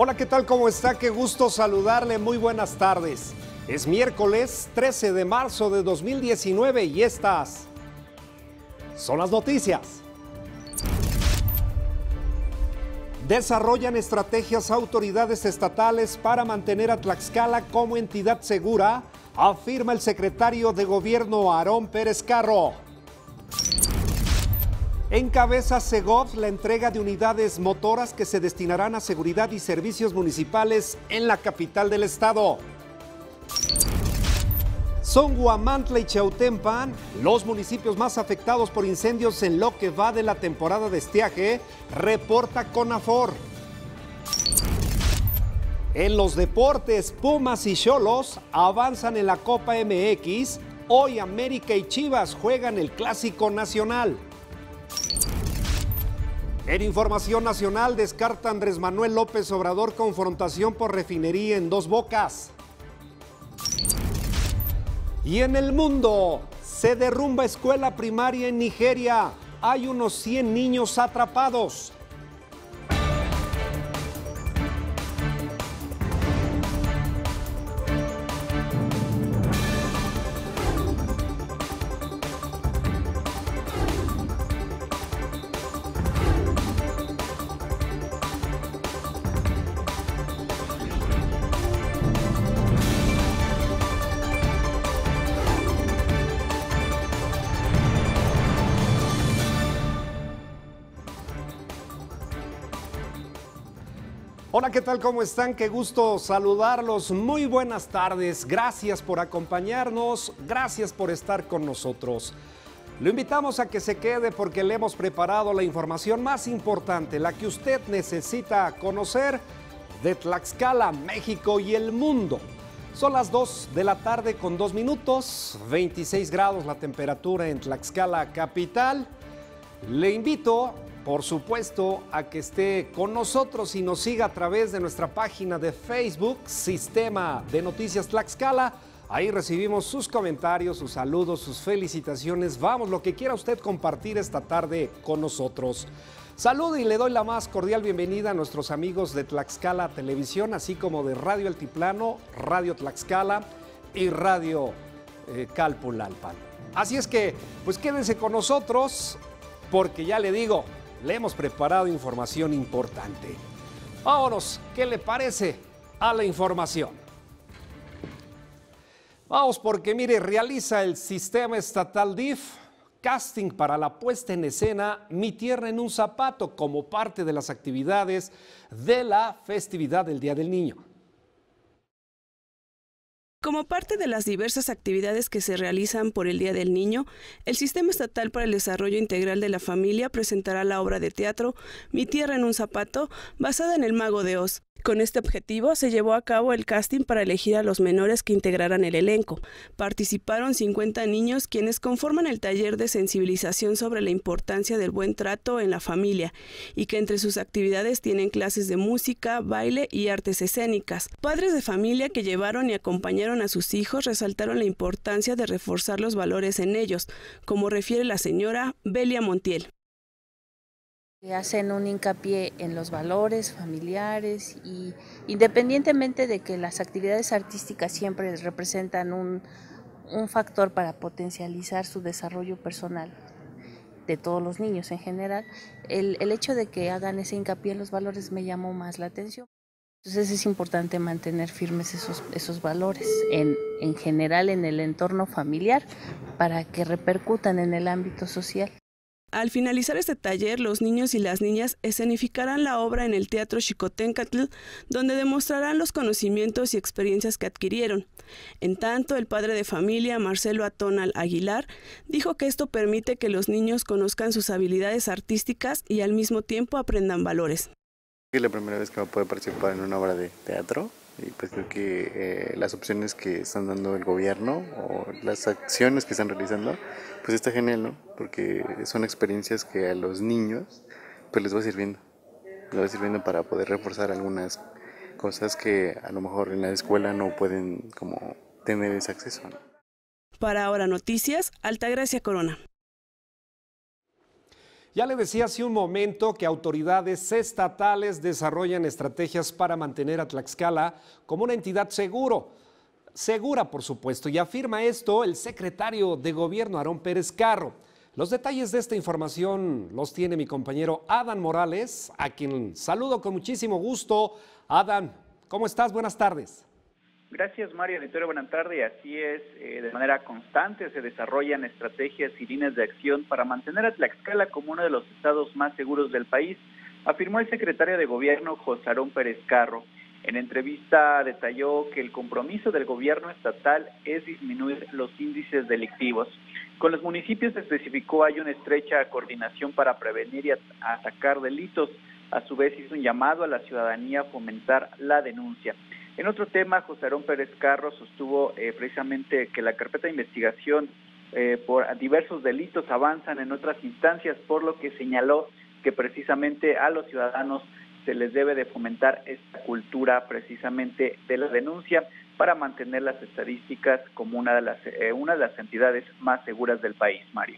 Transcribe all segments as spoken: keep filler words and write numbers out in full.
Hola, ¿qué tal? ¿Cómo está? Qué gusto saludarle. Muy buenas tardes. Es miércoles trece de marzo de dos mil diecinueve y estas son las noticias. Desarrollan estrategias autoridades estatales para mantener a Tlaxcala como entidad segura, afirma el secretario de Gobierno Aarón Pérez Carro. Encabeza Segov la entrega de unidades motoras que se destinarán a seguridad y servicios municipales en la capital del estado. Son Huamantla y Chautempan los municipios más afectados por incendios en lo que va de la temporada de estiaje, reporta CONAFOR. En los deportes, Pumas y Xolos avanzan en la Copa M X. Hoy América y Chivas juegan el Clásico Nacional. En información nacional, descarta Andrés Manuel López Obrador confrontación por refinería en Dos Bocas. Y en el mundo, se derrumba escuela primaria en Nigeria. Hay unos cien niños atrapados. Hola, ¿qué tal? ¿Cómo están? Qué gusto saludarlos. Muy buenas tardes. Gracias por acompañarnos. Gracias por estar con nosotros. Lo invitamos a que se quede porque le hemos preparado la información más importante, la que usted necesita conocer de Tlaxcala, México y el mundo. Son las dos de la tarde con dos minutos, veintiséis grados la temperatura en Tlaxcala capital. Le invito, por supuesto, a que esté con nosotros y nos siga a través de nuestra página de Facebook, Sistema de Noticias Tlaxcala. Ahí recibimos sus comentarios, sus saludos, sus felicitaciones. Vamos, lo que quiera usted compartir esta tarde con nosotros. Saludo y le doy la más cordial bienvenida a nuestros amigos de Tlaxcala Televisión, así como de Radio Altiplano, Radio Tlaxcala y Radio eh, Calpulalpan. Así es que, pues quédense con nosotros, porque ya le digo, le hemos preparado información importante. Vámonos, ¿qué le parece a la información? Vamos, porque mire, realiza el sistema estatal D I F casting para la puesta en escena Mi Tierra en un Zapato como parte de las actividades de la festividad del Día del Niño. Como parte de las diversas actividades que se realizan por el Día del Niño, el Sistema Estatal para el Desarrollo Integral de la Familia presentará la obra de teatro Mi Tierra en un Zapato, basada en el Mago de Oz. Con este objetivo se llevó a cabo el casting para elegir a los menores que integrarán el elenco. Participaron cincuenta niños quienes conforman el taller de sensibilización sobre la importancia del buen trato en la familia y que entre sus actividades tienen clases de música, baile y artes escénicas. Padres de familia que llevaron y acompañaron a sus hijos resaltaron la importancia de reforzar los valores en ellos, como refiere la señora Belia Montiel. Hacen un hincapié en los valores familiares y independientemente de que las actividades artísticas siempre representan un, un factor para potencializar su desarrollo personal de todos los niños en general, el, el hecho de que hagan ese hincapié en los valores me llamó más la atención. Entonces es importante mantener firmes esos, esos valores en, en general en el entorno familiar para que repercutan en el ámbito social. Al finalizar este taller, los niños y las niñas escenificarán la obra en el Teatro Xicoténcatl, donde demostrarán los conocimientos y experiencias que adquirieron. En tanto, el padre de familia, Marcelo Atonal Aguilar, dijo que esto permite que los niños conozcan sus habilidades artísticas y al mismo tiempo aprendan valores. Es la primera vez que me puedo participar en una obra de teatro y pues creo que eh, las opciones que están dando el gobierno o las acciones que están realizando pues está genial, ¿no? Porque son experiencias que a los niños pues les va sirviendo, les va sirviendo para poder reforzar algunas cosas que a lo mejor en la escuela no pueden como tener ese acceso, ¿no? Para Ahora Noticias, Altagracia Corona. Ya le decía hace un momento que autoridades estatales desarrollan estrategias para mantener a Tlaxcala como una entidad seguro, segura por supuesto, y afirma esto el secretario de Gobierno Aarón Pérez Carro. Los detalles de esta información los tiene mi compañero Adán Morales, a quien saludo con muchísimo gusto. Adán, ¿cómo estás? Buenas tardes. Gracias, Mario. Auditorio, buenas tardes. Así es, eh, de manera constante se desarrollan estrategias y líneas de acción para mantener a Tlaxcala como uno de los estados más seguros del país, afirmó el secretario de Gobierno, José Aarón Pérez Carro. En entrevista detalló que el compromiso del gobierno estatal es disminuir los índices delictivos. Con los municipios, especificó, hay una estrecha coordinación para prevenir y atacar delitos. A su vez, hizo un llamado a la ciudadanía a fomentar la denuncia. En otro tema, José Aarón Pérez Carro sostuvo eh, precisamente que la carpeta de investigación eh, por diversos delitos avanzan en otras instancias, por lo que señaló que precisamente a los ciudadanos se les debe de fomentar esta cultura precisamente de la denuncia para mantener las estadísticas como una de las, eh, una de las entidades más seguras del país, Mario.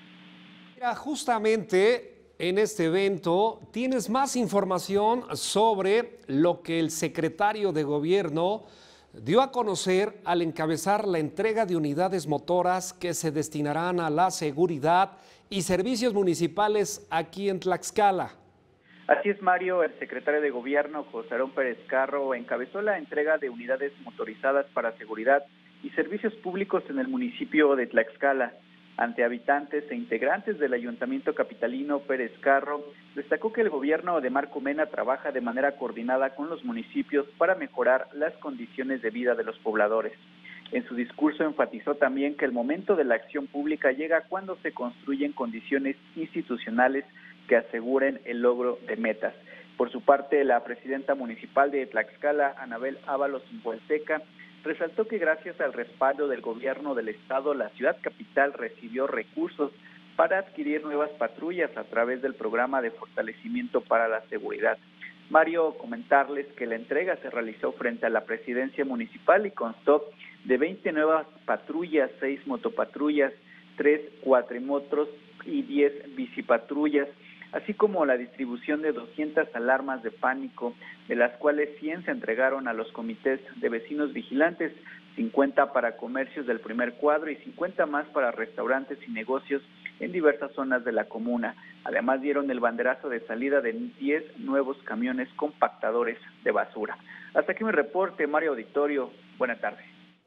Mira, justamente en este evento tienes más información sobre lo que el secretario de Gobierno dio a conocer al encabezar la entrega de unidades motoras que se destinarán a la seguridad y servicios municipales aquí en Tlaxcala. Así es, Mario. El secretario de Gobierno, José Aarón Pérez Carro, encabezó la entrega de unidades motorizadas para seguridad y servicios públicos en el municipio de Tlaxcala. Ante habitantes e integrantes del Ayuntamiento capitalino, Pérez Carro destacó que el gobierno de Marco Mena trabaja de manera coordinada con los municipios para mejorar las condiciones de vida de los pobladores. En su discurso enfatizó también que el momento de la acción pública llega cuando se construyen condiciones institucionales que aseguren el logro de metas. Por su parte, la presidenta municipal de Tlaxcala, Anabel Ábalos Impuelteca, resaltó que gracias al respaldo del gobierno del estado, la ciudad capital recibió recursos para adquirir nuevas patrullas a través del programa de fortalecimiento para la seguridad. Mario, comentarles que la entrega se realizó frente a la presidencia municipal y constó de veinte nuevas patrullas, seis motopatrullas, tres cuatrimotros y diez bicipatrullas, así como la distribución de doscientas alarmas de pánico, de las cuales cien se entregaron a los comités de vecinos vigilantes, cincuenta para comercios del primer cuadro y cincuenta más para restaurantes y negocios en diversas zonas de la comuna. Además, dieron el banderazo de salida de diez nuevos camiones compactadores de basura. Hasta aquí mi reporte, Mario Auditorio. Buenas tardes.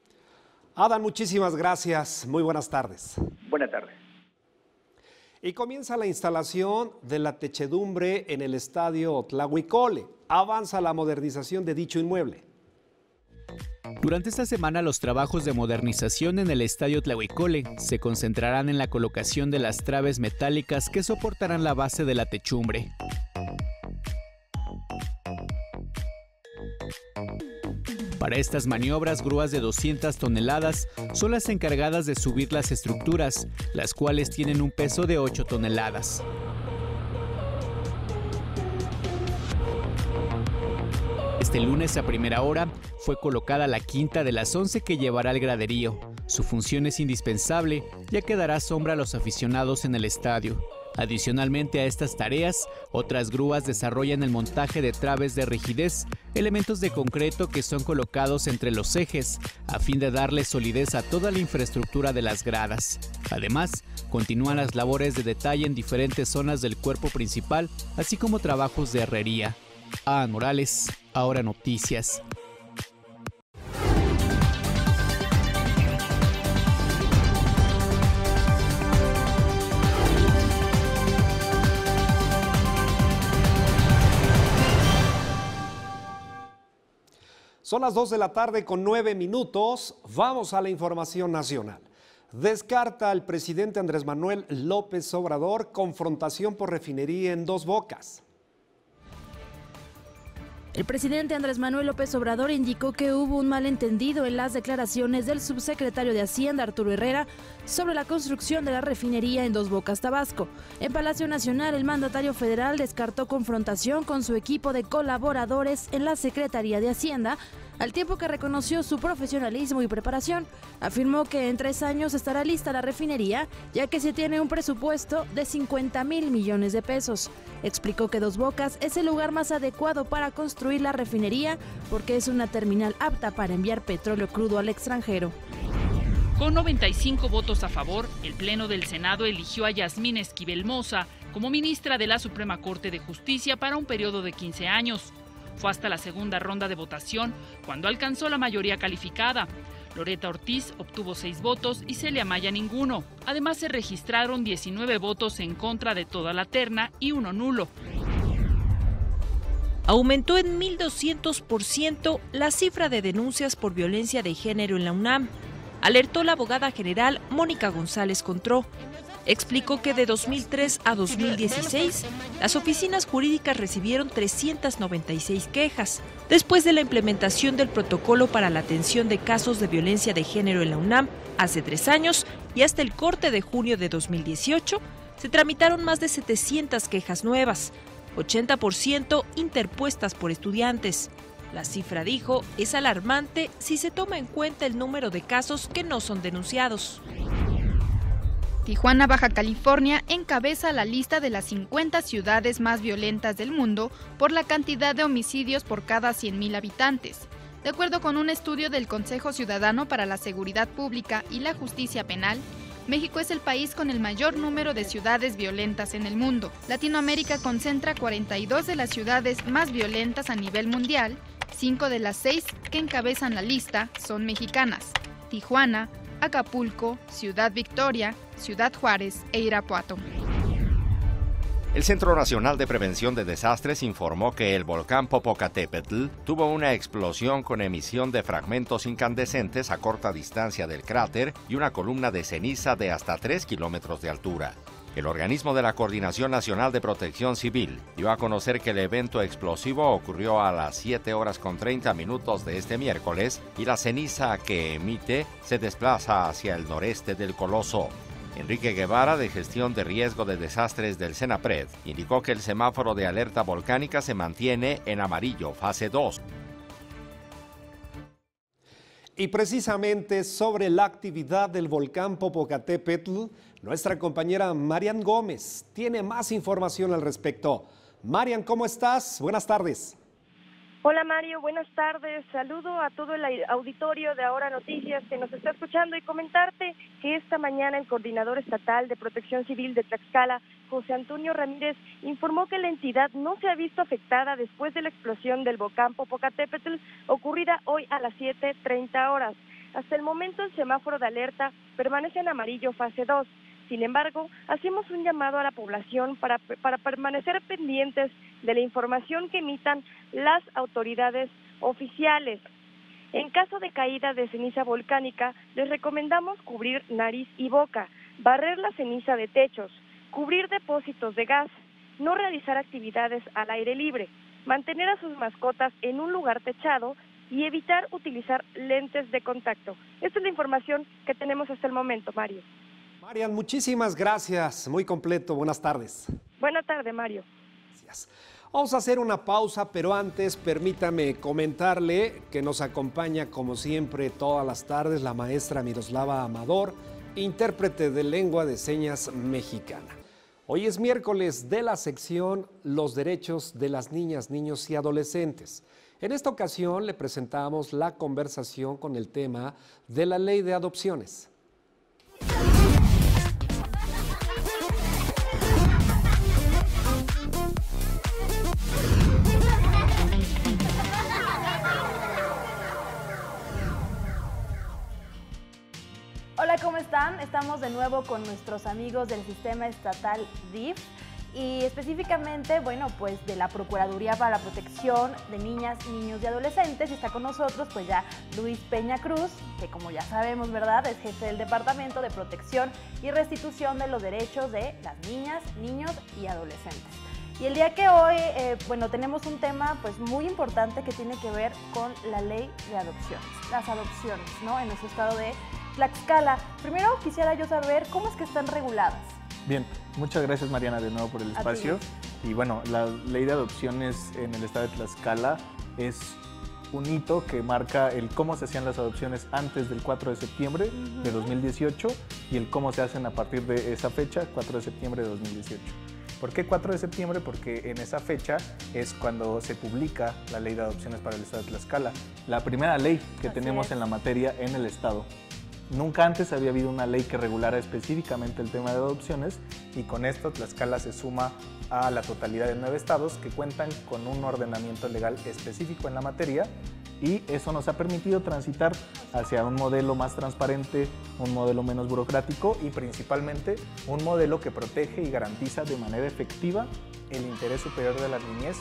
Adán, muchísimas gracias. Muy buenas tardes. Buenas tardes. Y comienza la instalación de la techedumbre en el estadio Tlahuicole. Avanza la modernización de dicho inmueble. Durante esta semana, los trabajos de modernización en el estadio Tlahuicole se concentrarán en la colocación de las traves metálicas que soportarán la base de la techumbre. Para estas maniobras, grúas de doscientas toneladas son las encargadas de subir las estructuras, las cuales tienen un peso de ocho toneladas. Este lunes a primera hora fue colocada la quinta de las once que llevará el graderío. Su función es indispensable, ya que dará sombra a los aficionados en el estadio. Adicionalmente a estas tareas, otras grúas desarrollan el montaje de traves de rigidez, elementos de concreto que son colocados entre los ejes, a fin de darle solidez a toda la infraestructura de las gradas. Además, continúan las labores de detalle en diferentes zonas del cuerpo principal, así como trabajos de herrería. Adán Morales, Ahora Noticias. Son las dos de la tarde con nueve minutos. Vamos a la información nacional. Descarta el presidente Andrés Manuel López Obrador confrontación por refinería en Dos Bocas. El presidente Andrés Manuel López Obrador indicó que hubo un malentendido en las declaraciones del subsecretario de Hacienda, Arturo Herrera, sobre la construcción de la refinería en Dos Bocas, Tabasco. En Palacio Nacional, el mandatario federal descartó confrontación con su equipo de colaboradores en la Secretaría de Hacienda, al tiempo que reconoció su profesionalismo y preparación. Afirmó que en tres años estará lista la refinería, ya que se tiene un presupuesto de cincuenta mil millones de pesos. Explicó que Dos Bocas es el lugar más adecuado para construir la refinería porque es una terminal apta para enviar petróleo crudo al extranjero. Con noventa y cinco votos a favor, el Pleno del Senado eligió a Yasmín Esquivel Moza como ministra de la Suprema Corte de Justicia para un periodo de quince años. Fue hasta la segunda ronda de votación cuando alcanzó la mayoría calificada. Loreta Ortiz obtuvo seis votos y Celia Maya ninguno. Además, se registraron diecinueve votos en contra de toda la terna y uno nulo. Aumentó en mil doscientos por ciento la cifra de denuncias por violencia de género en la UNAM, alertó la abogada general Mónica González Contró. Explicó que de dos mil tres a dos mil dieciséis, las oficinas jurídicas recibieron trescientas noventa y seis quejas. Después de la implementación del protocolo para la atención de casos de violencia de género en la UNAM hace tres años y hasta el corte de junio de dos mil dieciocho, se tramitaron más de setecientas quejas nuevas, ochenta por ciento interpuestas por estudiantes. La cifra, dijo, es alarmante si se toma en cuenta el número de casos que no son denunciados. Tijuana, Baja California, encabeza la lista de las cincuenta ciudades más violentas del mundo por la cantidad de homicidios por cada cien mil habitantes. De acuerdo con un estudio del Consejo Ciudadano para la Seguridad Pública y la Justicia Penal, México es el país con el mayor número de ciudades violentas en el mundo. Latinoamérica concentra cuarenta y dos de las ciudades más violentas a nivel mundial. Cinco de las seis que encabezan la lista son mexicanas: Tijuana, Acapulco, Ciudad Victoria, Ciudad Juárez e Irapuato. El Centro Nacional de Prevención de Desastres informó que el volcán Popocatépetl tuvo una explosión con emisión de fragmentos incandescentes a corta distancia del cráter y una columna de ceniza de hasta tres kilómetros de altura. El organismo de la Coordinación Nacional de Protección Civil dio a conocer que el evento explosivo ocurrió a las siete horas con treinta minutos de este miércoles y la ceniza que emite se desplaza hacia el noreste del coloso. Enrique Guevara, de Gestión de Riesgo de Desastres del CENAPRED, indicó que el semáforo de alerta volcánica se mantiene en amarillo, fase dos. Y precisamente sobre la actividad del volcán Popocatépetl, nuestra compañera Marian Gómez tiene más información al respecto. Marian, ¿cómo estás? Buenas tardes. Hola Mario, buenas tardes. Saludo a todo el auditorio de Ahora Noticias que nos está escuchando y comentarte que esta mañana el coordinador estatal de Protección Civil de Tlaxcala, José Antonio Ramírez, informó que la entidad no se ha visto afectada después de la explosión del volcán Popocatépetl ocurrida hoy a las siete treinta horas. Hasta el momento el semáforo de alerta permanece en amarillo fase dos. Sin embargo, hacemos un llamado a la población para, para permanecer pendientes de la información que emitan las autoridades oficiales. En caso de caída de ceniza volcánica, les recomendamos cubrir nariz y boca, barrer la ceniza de techos, cubrir depósitos de gas, no realizar actividades al aire libre, mantener a sus mascotas en un lugar techado y evitar utilizar lentes de contacto. Esta es la información que tenemos hasta el momento, Mario. Marian, muchísimas gracias. Muy completo. Buenas tardes. Buenas tardes, Mario. Gracias. Vamos a hacer una pausa, pero antes permítame comentarle que nos acompaña como siempre todas las tardes la maestra Miroslava Amador, intérprete de lengua de señas mexicana. Hoy es miércoles de la sección Los derechos de las niñas, niños y adolescentes. En esta ocasión le presentamos la conversación con el tema de la ley de adopciones. Hola, ¿cómo están? Estamos de nuevo con nuestros amigos del Sistema Estatal D I F y específicamente, bueno, pues de la Procuraduría para la Protección de Niñas, Niños y Adolescentes. Y está con nosotros pues ya Luis Peña Cruz, que como ya sabemos, ¿verdad?, es jefe del Departamento de Protección y Restitución de los Derechos de las Niñas, Niños y Adolescentes. Y el día que hoy, eh, bueno, tenemos un tema pues muy importante que tiene que ver con la ley de adopciones, las adopciones, ¿no?, en nuestro estado de Tlaxcala. Primero quisiera yo saber cómo es que están reguladas. Bien, muchas gracias Mariana de nuevo por el espacio. Y bueno, la ley de adopciones en el estado de Tlaxcala es un hito que marca el cómo se hacían las adopciones antes del cuatro de septiembre uh-huh. de dos mil dieciocho y el cómo se hacen a partir de esa fecha, cuatro de septiembre de dos mil dieciocho. ¿Por qué cuatro de septiembre? Porque en esa fecha es cuando se publica la Ley de Adopciones para el Estado de Tlaxcala, la primera ley que Así tenemos es. en la materia en el Estado. Nunca antes había habido una ley que regulara específicamente el tema de adopciones y con esto Tlaxcala se suma a la totalidad de nueve estados que cuentan con un ordenamiento legal específico en la materia y eso nos ha permitido transitar hacia un modelo más transparente, un modelo menos burocrático y principalmente un modelo que protege y garantiza de manera efectiva el interés superior de la niñez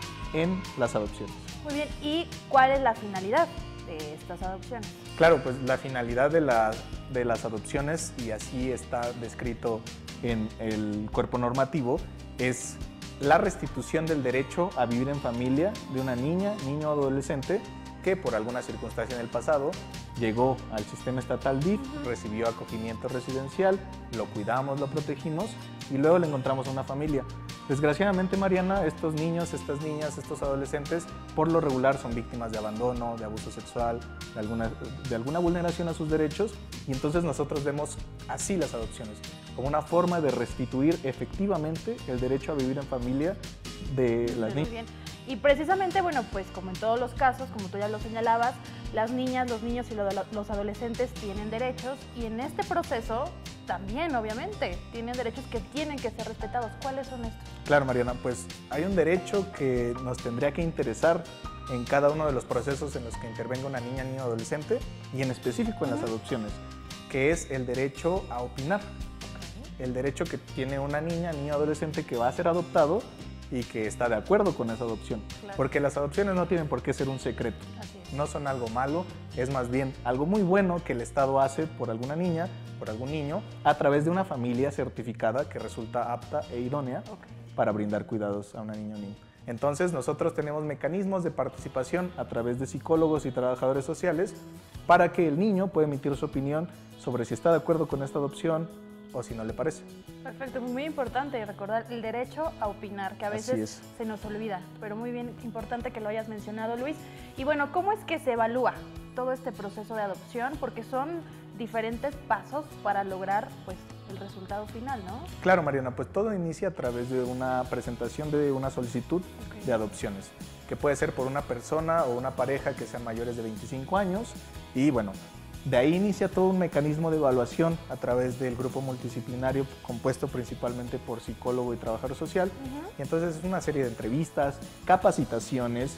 en las adopciones. Muy bien, ¿y cuál es la finalidad de estas adopciones? Claro, pues la finalidad de, la, de las adopciones, y así está descrito en el cuerpo normativo, es la restitución del derecho a vivir en familia de una niña, niño o adolescente que por alguna circunstancia en el pasado llegó al sistema estatal D I F, uh-huh. recibió acogimiento residencial, lo cuidamos, lo protegimos y luego le encontramos una familia. Desgraciadamente, Mariana, estos niños, estas niñas, estos adolescentes, por lo regular son víctimas de abandono, de abuso sexual, de alguna, de alguna vulneración a sus derechos y entonces nosotros vemos así las adopciones, como una forma de restituir efectivamente el derecho a vivir en familia de las niñas. Muy bien. Y precisamente, bueno, pues como en todos los casos, como tú ya lo señalabas, las niñas, los niños y los adolescentes tienen derechos y en este proceso también, obviamente, tienen derechos que tienen que ser respetados. ¿Cuáles son estos? Claro, Mariana, pues hay un derecho que nos tendría que interesar en cada uno de los procesos en los que intervenga una niña, niño o adolescente y en específico en uh-huh. las adopciones, que es el derecho a opinar. Okay. El derecho que tiene una niña, niño o adolescente que va a ser adoptado y que está de acuerdo con esa adopción. Claro. Porque las adopciones no tienen por qué ser un secreto. Así es. No son algo malo, es más bien algo muy bueno que el Estado hace por alguna niña, por algún niño, a través de una familia certificada que resulta apta e idónea okay. para brindar cuidados a una niña o niño. Entonces nosotros tenemos mecanismos de participación a través de psicólogos y trabajadores sociales para que el niño pueda emitir su opinión sobre si está de acuerdo con esta adopción o si no le parece. Perfecto, muy importante recordar el derecho a opinar, que a veces se nos olvida, pero muy bien, importante que lo hayas mencionado, Luis. Y bueno, ¿cómo es que se evalúa todo este proceso de adopción? Porque son diferentes pasos para lograr pues, el resultado final, ¿no? Claro, Mariana, pues todo inicia a través de una presentación de una solicitud okay. de adopciones, que puede ser por una persona o una pareja que sean mayores de veinticinco años y bueno, de ahí inicia todo un mecanismo de evaluación a través del grupo multidisciplinario compuesto principalmente por psicólogo y trabajador social. Uh-huh. Y entonces es una serie de entrevistas, capacitaciones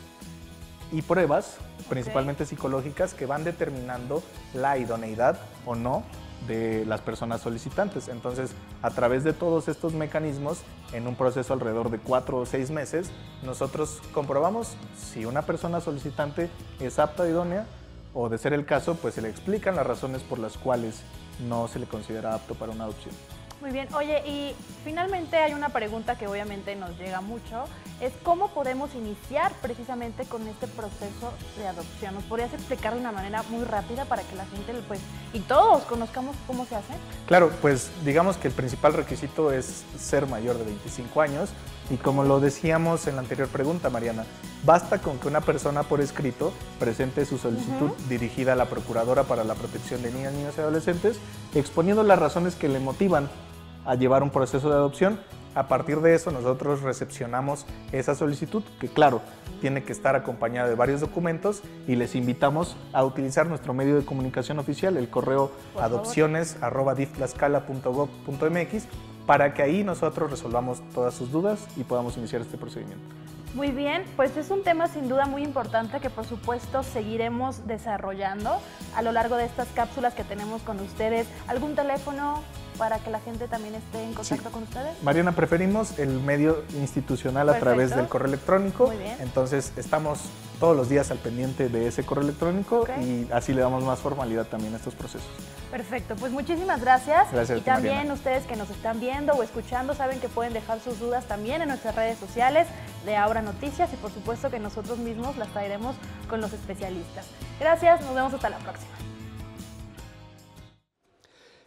y pruebas, okay. principalmente psicológicas, que van determinando la idoneidad o no de las personas solicitantes. Entonces, a través de todos estos mecanismos, en un proceso alrededor de cuatro o seis meses, nosotros comprobamos si una persona solicitante es apta, idónea, o de ser el caso, pues se le explican las razones por las cuales no se le considera apto para una adopción. Muy bien, oye, y finalmente hay una pregunta que obviamente nos llega mucho, es cómo podemos iniciar precisamente con este proceso de adopción. ¿Nos podrías explicar de una manera muy rápida para que la gente, pues, y todos conozcamos cómo se hace? Claro, pues digamos que el principal requisito es ser mayor de veinticinco años y como lo decíamos en la anterior pregunta, Mariana, basta con que una persona por escrito presente su solicitud uh-huh. dirigida a la Procuradora para la Protección de Niñas, Niños y Adolescentes, exponiendo las razones que le motivan a llevar un proceso de adopción. A partir de eso nosotros recepcionamos esa solicitud, que claro, tiene que estar acompañada de varios documentos y les invitamos a utilizar nuestro medio de comunicación oficial, el correo adopciones arroba dif tlaxcala punto gob punto mx, para que ahí nosotros resolvamos todas sus dudas y podamos iniciar este procedimiento. Muy bien, pues es un tema sin duda muy importante que por supuesto seguiremos desarrollando a lo largo de estas cápsulas que tenemos con ustedes. ¿Algún teléfono para que la gente también esté en contacto sí. con ustedes? Mariana, preferimos el medio institucional Perfecto. a través del correo electrónico. Muy bien. Entonces estamos todos los días al pendiente de ese correo electrónico okay. y así le damos más formalidad también a estos procesos. Perfecto, pues muchísimas gracias. Gracias. Y también Mariana. Ustedes que nos están viendo o escuchando saben que pueden dejar sus dudas también en nuestras redes sociales de Ahora Noticias y por supuesto que nosotros mismos las traeremos con los especialistas. Gracias, nos vemos hasta la próxima.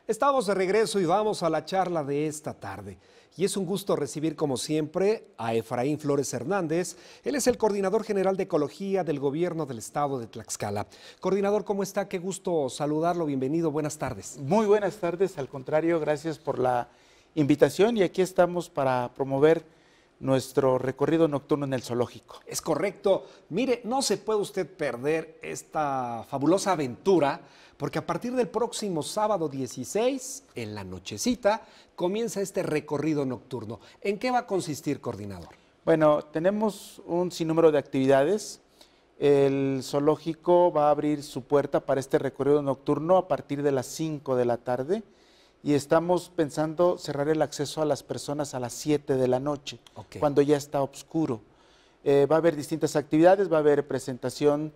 Estamos de regreso y vamos a la charla de esta tarde. Y es un gusto recibir, como siempre, a Efraín Flores Hernández. Él es el coordinador general de Ecología del Gobierno del Estado de Tlaxcala. Coordinador, ¿cómo está? Qué gusto saludarlo. Bienvenido. Buenas tardes. Muy buenas tardes. Al contrario, gracias por la invitación. Y aquí estamos para promover nuestro recorrido nocturno en el zoológico. Es correcto. Mire, no se puede usted perder esta fabulosa aventura, porque a partir del próximo sábado dieciséis, en la nochecita, comienza este recorrido nocturno. ¿En qué va a consistir, coordinador? Bueno, tenemos un sinnúmero de actividades. El zoológico va a abrir su puerta para este recorrido nocturno a partir de las cinco de la tarde y estamos pensando cerrar el acceso a las personas a las siete de la noche, okay, cuando ya está oscuro. Eh, va a haber distintas actividades, va a haber presentación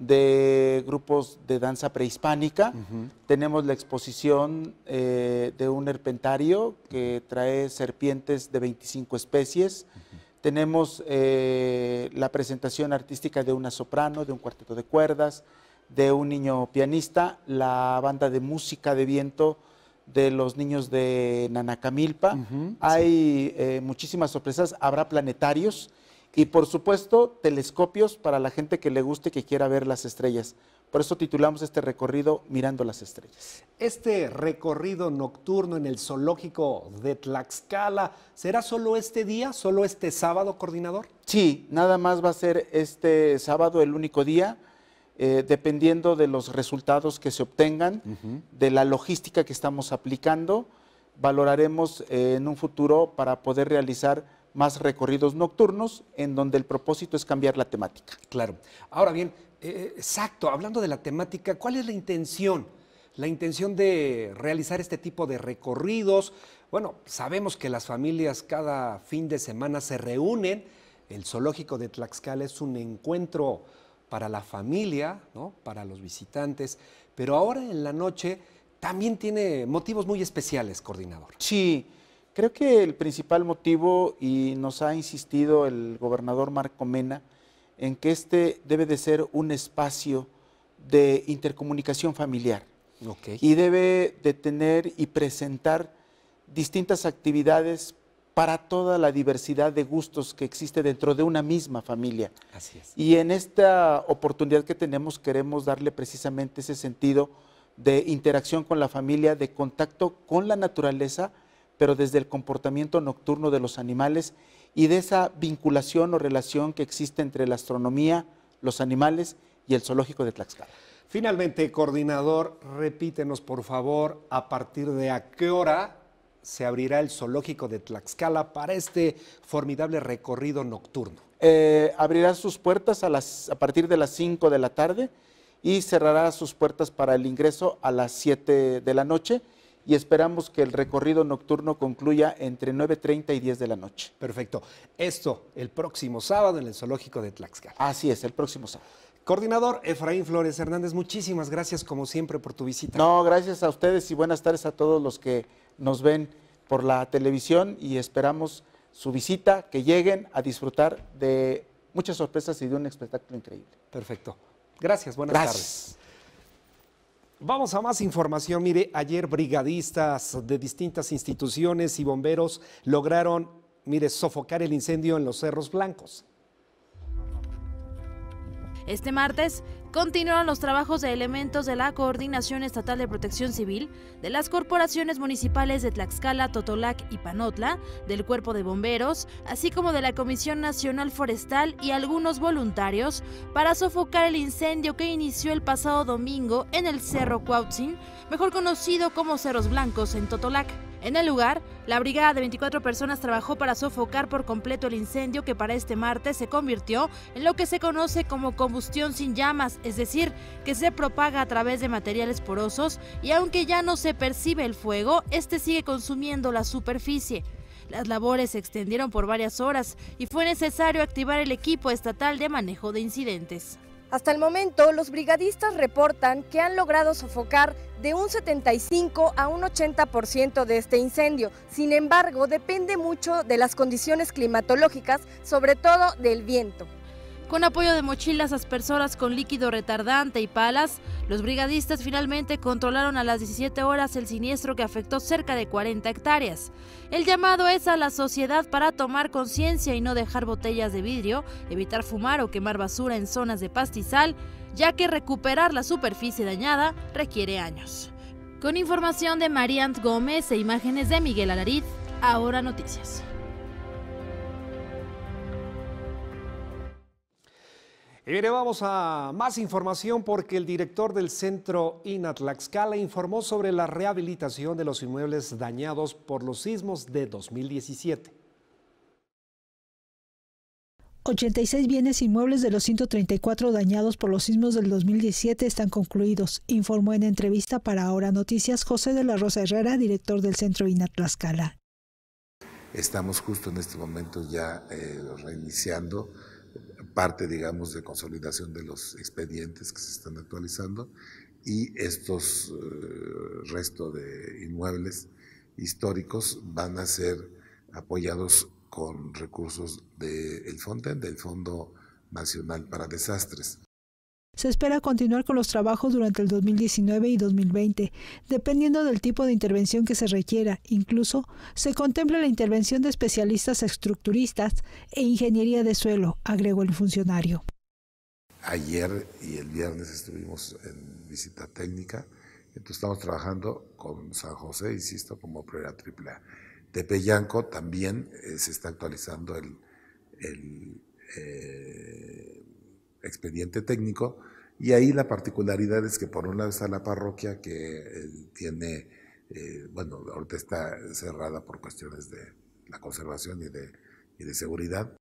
de grupos de danza prehispánica, uh-huh. Tenemos la exposición eh, de un herpentario que trae serpientes de veinticinco especies, uh-huh. Tenemos eh, la presentación artística de una soprano, de un cuarteto de cuerdas, de un niño pianista, la banda de música de viento de los niños de Nanacamilpa, uh-huh. Hay sí. eh, muchísimas sorpresas, habrá planetarios, y por supuesto, telescopios para la gente que le guste, que quiera ver las estrellas. Por eso titulamos este recorrido Mirando las Estrellas. Este recorrido nocturno en el zoológico de Tlaxcala, ¿será solo este día, solo este sábado, coordinador? Sí, nada más va a ser este sábado el único día, eh, dependiendo de los resultados que se obtengan, uh-huh. de la logística que estamos aplicando, valoraremos eh, en un futuro para poder realizar más recorridos nocturnos, en donde el propósito es cambiar la temática. Claro. Ahora bien, eh, exacto, hablando de la temática, ¿cuál es la intención? La intención de realizar este tipo de recorridos. Bueno, sabemos que las familias cada fin de semana se reúnen. El zoológico de Tlaxcala es un encuentro para la familia, ¿no? Para los visitantes, pero ahora en la noche también tiene motivos muy especiales, coordinador. Sí. Creo que el principal motivo, y nos ha insistido el gobernador Marco Mena, en que este debe de ser un espacio de intercomunicación familiar, okay, y debe de tener y presentar distintas actividades para toda la diversidad de gustos que existe dentro de una misma familia. Así es. Y en esta oportunidad que tenemos queremos darle precisamente ese sentido de interacción con la familia, de contacto con la naturaleza, pero desde el comportamiento nocturno de los animales y de esa vinculación o relación que existe entre la astronomía, los animales y el zoológico de Tlaxcala. Finalmente, coordinador, repítenos por favor a partir de a qué hora se abrirá el zoológico de Tlaxcala para este formidable recorrido nocturno. Eh, abrirá sus puertas a, las, a partir de las cinco de la tarde y cerrará sus puertas para el ingreso a las siete de la noche. Y esperamos que el recorrido nocturno concluya entre nueve treinta y diez de la noche. Perfecto. Esto el próximo sábado en el zoológico de Tlaxcala. Así es, el próximo sábado. Coordinador Efraín Flores Hernández, muchísimas gracias como siempre por tu visita. No, gracias a ustedes y buenas tardes a todos los que nos ven por la televisión y esperamos su visita, que lleguen a disfrutar de muchas sorpresas y de un espectáculo increíble. Perfecto. Gracias, buenas gracias. tardes. Vamos a más información. Mire, ayer brigadistas de distintas instituciones y bomberos lograron, mire, sofocar el incendio en los Cerros Blancos. Este martes continuaron los trabajos de elementos de la Coordinación Estatal de Protección Civil, de las corporaciones municipales de Tlaxcala, Totolac y Panotla, del Cuerpo de Bomberos, así como de la Comisión Nacional Forestal y algunos voluntarios para sofocar el incendio que inició el pasado domingo en el Cerro Cuautzin, mejor conocido como Cerros Blancos en Totolac. En el lugar, la brigada de veinticuatro personas trabajó para sofocar por completo el incendio que para este martes se convirtió en lo que se conoce como combustión sin llamas, es decir, que se propaga a través de materiales porosos y aunque ya no se percibe el fuego, este sigue consumiendo la superficie. Las labores se extendieron por varias horas y fue necesario activar el equipo estatal de manejo de incidentes. Hasta el momento, los brigadistas reportan que han logrado sofocar de un setenta y cinco a un ochenta por ciento de este incendio. Sin embargo, depende mucho de las condiciones climatológicas, sobre todo del viento. Con apoyo de mochilas aspersoras con líquido retardante y palas, los brigadistas finalmente controlaron a las diecisiete horas el siniestro que afectó cerca de cuarenta hectáreas. El llamado es a la sociedad para tomar conciencia y no dejar botellas de vidrio, evitar fumar o quemar basura en zonas de pastizal, ya que recuperar la superficie dañada requiere años. Con información de Mariant Gómez e imágenes de Miguel Alariz, Ahora Noticias. Y mire, vamos a más información porque el director del Centro I N A Tlaxcala informó sobre la rehabilitación de los inmuebles dañados por los sismos de dos mil diecisiete. ochenta y seis bienes inmuebles de los ciento treinta y cuatro dañados por los sismos del dos mil diecisiete están concluidos, informó en entrevista para Ahora Noticias José de la Rosa Herrera, director del Centro I N A Tlaxcala. Estamos justo en este momento ya eh, reiniciando parte, digamos, de consolidación de los expedientes que se están actualizando y estos eh, resto de inmuebles históricos van a ser apoyados con recursos del FONDEN, del Fondo Nacional para Desastres. Se espera continuar con los trabajos durante el dos mil diecinueve y dos mil veinte, dependiendo del tipo de intervención que se requiera. Incluso se contempla la intervención de especialistas estructuristas e ingeniería de suelo, agregó el funcionario. Ayer y el viernes estuvimos en visita técnica, entonces estamos trabajando con San José, insisto, como prioridad triple A. Tepeyanco también eh, se está actualizando el, el eh, expediente técnico y ahí la particularidad es que por un lado está la parroquia que eh, tiene, eh, bueno, ahorita está cerrada por cuestiones de la conservación y de, y de seguridad.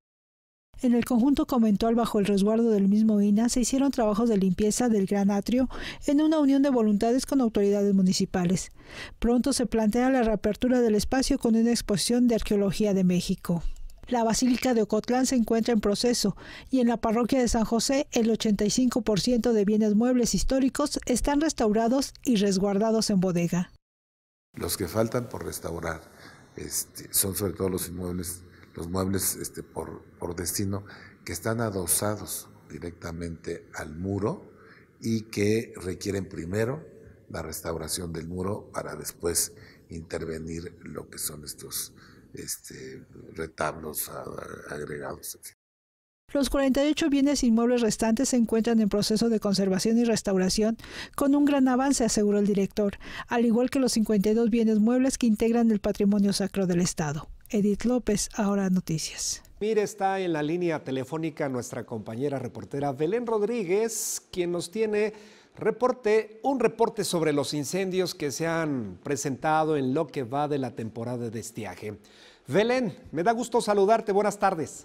En el conjunto conventual bajo el resguardo del mismo I N A se hicieron trabajos de limpieza del Gran Atrio en una unión de voluntades con autoridades municipales. Pronto se plantea la reapertura del espacio con una exposición de arqueología de México. La Basílica de Ocotlán se encuentra en proceso y en la parroquia de San José el ochenta y cinco por ciento de bienes muebles históricos están restaurados y resguardados en bodega. Los que faltan por restaurar este, son sobre todo los inmuebles, los muebles este, por, por destino que están adosados directamente al muro y que requieren primero la restauración del muro para después intervenir lo que son estos Este, retablos agregados. Los cuarenta y ocho bienes inmuebles restantes se encuentran en proceso de conservación y restauración con un gran avance, aseguró el director, al igual que los cincuenta y dos bienes muebles que integran el patrimonio sacro del Estado. Edith López, Ahora Noticias. Mire, está en la línea telefónica nuestra compañera reportera Belén Rodríguez, quien nos tiene reporte, un reporte sobre los incendios que se han presentado en lo que va de la temporada de estiaje. Belén, me da gusto saludarte, buenas tardes.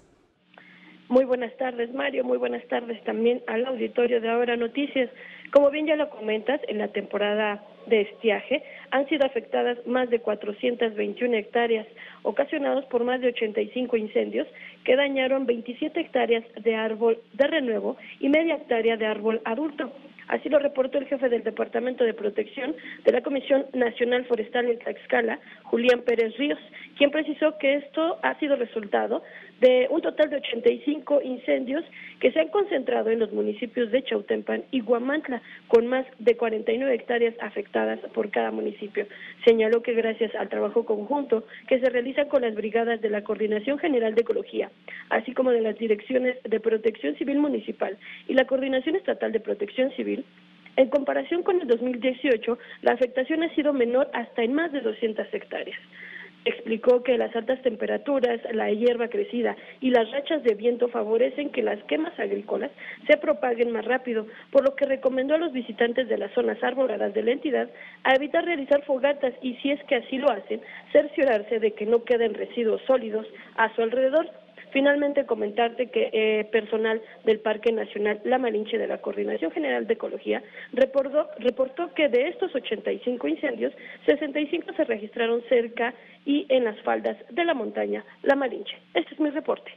Muy buenas tardes, Mario, muy buenas tardes también al auditorio de Ahora Noticias. Como bien ya lo comentas, en la temporada de estiaje han sido afectadas más de cuatrocientas veintiuna hectáreas, ocasionados por más de ochenta y cinco incendios que dañaron veintisiete hectáreas de árbol de renuevo y media hectárea de árbol adulto. Así lo reportó el jefe del Departamento de Protección de la Comisión Nacional Forestal en Tlaxcala, Julián Pérez Ríos, quien precisó que esto ha sido resultado de un total de ochenta y cinco incendios que se han concentrado en los municipios de Chautempan y Huamantla, con más de cuarenta y nueve hectáreas afectadas por cada municipio. Señaló que gracias al trabajo conjunto que se realiza con las brigadas de la Coordinación General de Ecología, así como de las direcciones de Protección Civil Municipal y la Coordinación Estatal de Protección Civil, en comparación con el dos mil dieciocho, la afectación ha sido menor hasta en más de doscientas hectáreas. Explicó que las altas temperaturas, la hierba crecida y las rachas de viento favorecen que las quemas agrícolas se propaguen más rápido, por lo que recomendó a los visitantes de las zonas arboladas de la entidad a evitar realizar fogatas y, si es que así lo hacen, cerciorarse de que no queden residuos sólidos a su alrededor. Finalmente, comentarte que eh, personal del Parque Nacional La Malinche de la Coordinación General de Ecología reportó, reportó que de estos ochenta y cinco incendios, sesenta y cinco se registraron cerca y en las faldas de la montaña La Malinche. Este es mi reporte.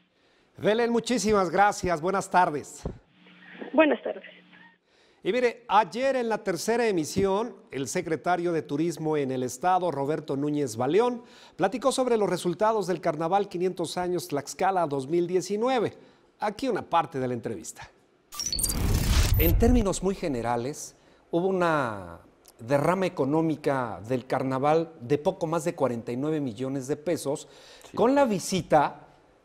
Belén, muchísimas gracias. Buenas tardes. Buenas tardes. Y mire, ayer en la tercera emisión, el secretario de Turismo en el Estado, Roberto Núñez Baleón, platicó sobre los resultados del Carnaval quinientos años Tlaxcala dos mil diecinueve. Aquí una parte de la entrevista. En términos muy generales, hubo una derrama económica del carnaval de poco más de cuarenta y nueve millones de pesos, sí, con la visita